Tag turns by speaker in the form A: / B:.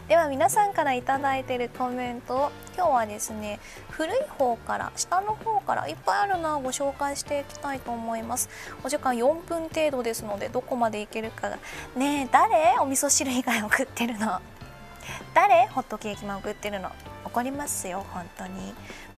A: では皆さんからいただいているコメントを今日はですね、古い方から下の方からいっぱいあるなご紹介していきたいと思います。お時間4分程度ですのでどこまでいけるかがねえ、誰お味噌汁以外送ってるの、誰ホットケーキも送ってるの、怒りますよ本当に。